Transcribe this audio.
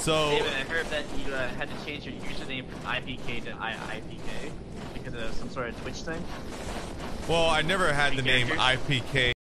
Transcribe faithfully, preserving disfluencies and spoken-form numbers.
So. David, I heard that you uh, had to change your username from I P K to I I P K because of some sort of Twitch thing. Well, I never had the name characters? I P K.